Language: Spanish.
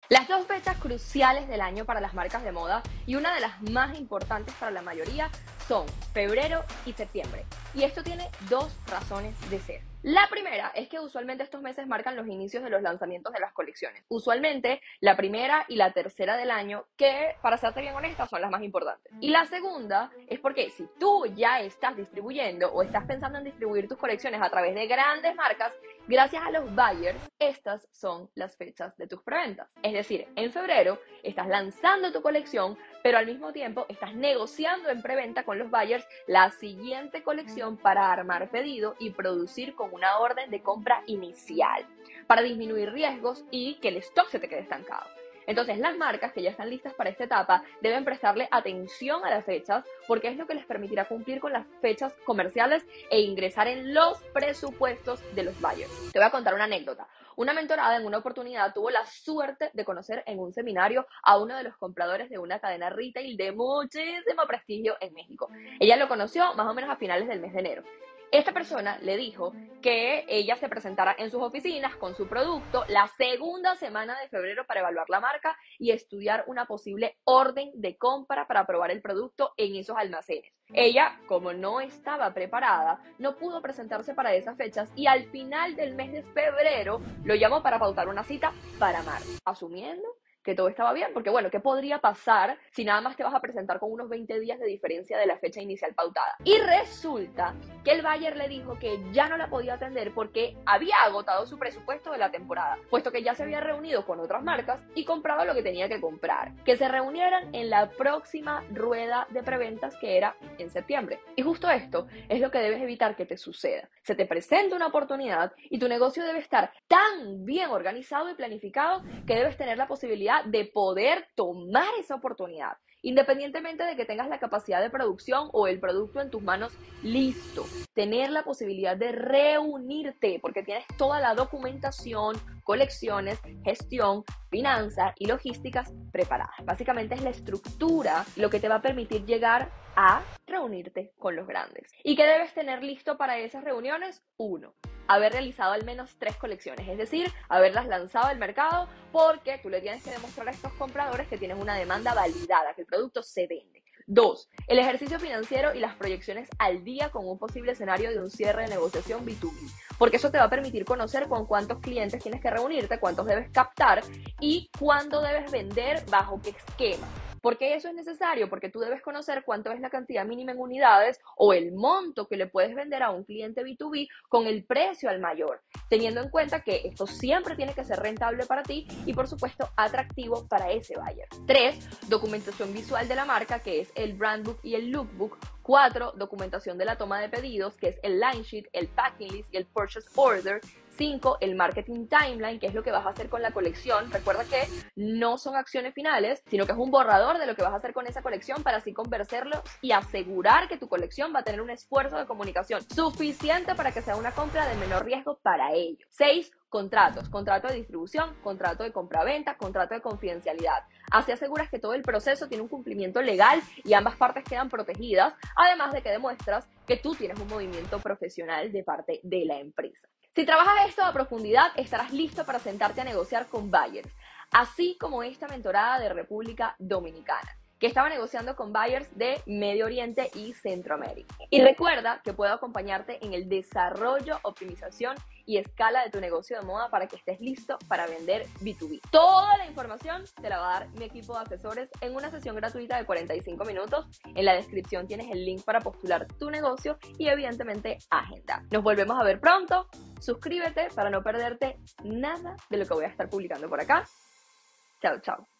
Las dos fechas cruciales del año para las marcas de moda y una de las más importantes para la mayoría son febrero y septiembre. Y esto tiene dos razones de ser. La primera es que usualmente estos meses marcan los inicios de los lanzamientos de las colecciones. Usualmente la primera y la tercera del año, que para serte bien honesta son las más importantes. Y la segunda es porque si tú ya estás distribuyendo o estás pensando en distribuir tus colecciones a través de grandes marcas, gracias a los buyers, estas son las fechas de tus preventas. Es decir, en febrero estás lanzando tu colección, pero al mismo tiempo estás negociando en preventa con los buyers la siguiente colección para armar pedido y producir con una orden de compra inicial, para disminuir riesgos y que el stock se te quede estancado. Entonces, las marcas que ya están listas para esta etapa deben prestarle atención a las fechas porque es lo que les permitirá cumplir con las fechas comerciales e ingresar en los presupuestos de los buyers. Te voy a contar una anécdota. Una mentorada en una oportunidad tuvo la suerte de conocer en un seminario a uno de los compradores de una cadena retail de muchísimo prestigio en México. Ella lo conoció más o menos a finales del mes de enero. Esta persona le dijo que ella se presentara en sus oficinas con su producto la segunda semana de febrero para evaluar la marca y estudiar una posible orden de compra para probar el producto en esos almacenes. Ella, como no estaba preparada, no pudo presentarse para esas fechas y al final del mes de febrero lo llamó para pautar una cita para marzo, asumiendo que todo estaba bien, porque bueno, ¿qué podría pasar si nada más te vas a presentar con unos 20 días de diferencia de la fecha inicial pautada? Y resulta que el buyer le dijo que ya no la podía atender porque había agotado su presupuesto de la temporada, puesto que ya se había reunido con otras marcas y comprado lo que tenía que comprar, que se reunieran en la próxima rueda de preventas que era en septiembre. Y justo esto es lo que debes evitar que te suceda. Se te presenta una oportunidad y tu negocio debe estar tan bien organizado y planificado que debes tener la posibilidad de poder tomar esa oportunidad, independientemente de que tengas la capacidad de producción o el producto en tus manos listo. Tener la posibilidad de reunirte porque tienes toda la documentación, colecciones, gestión, finanzas y logísticas preparadas. Básicamente es la estructura lo que te va a permitir llegar a reunirte con los grandes. ¿Y qué debes tener listo para esas reuniones? 1. Haber realizado al menos 3 colecciones, es decir, haberlas lanzado al mercado porque tú le tienes que demostrar a estos compradores que tienes una demanda validada, que el producto se vende. 2. El ejercicio financiero y las proyecciones al día con un posible escenario de un cierre de negociación B2B, porque eso te va a permitir conocer con cuántos clientes tienes que reunirte, cuántos debes captar y cuándo debes vender, bajo qué esquema. ¿Por qué eso es necesario? Porque tú debes conocer cuánto es la cantidad mínima en unidades o el monto que le puedes vender a un cliente B2B con el precio al mayor, teniendo en cuenta que esto siempre tiene que ser rentable para ti y, por supuesto, atractivo para ese buyer. 3. Documentación visual de la marca, que es el brand book y el lookbook. 4. Documentación de la toma de pedidos, que es el line sheet, el packing list y el purchase order. 5. El marketing timeline, que es lo que vas a hacer con la colección. Recuerda que no son acciones finales, sino que es un borrador de lo que vas a hacer con esa colección para así convencerlos y asegurar que tu colección va a tener un esfuerzo de comunicación suficiente para que sea una compra de menor riesgo para ellos. 6. Contratos, contrato de distribución, contrato de compra-venta, contrato de confidencialidad. Así aseguras que todo el proceso tiene un cumplimiento legal y ambas partes quedan protegidas, además de que demuestras que tú tienes un movimiento profesional de parte de la empresa. Si trabajas esto a profundidad, estarás listo para sentarte a negociar con buyers, así como esta mentorada de República Dominicana, que estaba negociando con buyers de Medio Oriente y Centroamérica. Y recuerda que puedo acompañarte en el desarrollo, optimización y escala de tu negocio de moda para que estés listo para vender B2B. Toda la información te la va a dar mi equipo de asesores en una sesión gratuita de 45 minutos. En la descripción tienes el link para postular tu negocio y evidentemente agenda. Nos volvemos a ver pronto. Suscríbete para no perderte nada de lo que voy a estar publicando por acá. Chao, chao.